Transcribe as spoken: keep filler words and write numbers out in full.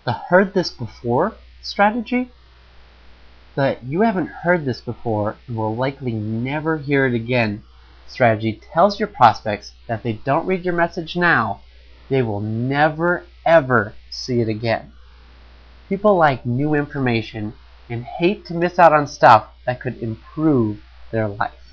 The heard this before strategy, the you haven't heard this before and will likely never hear it again strategy tells your prospects that if they don't read your message now, they will never ever see it again. People like new information and hate to miss out on stuff that could improve their life.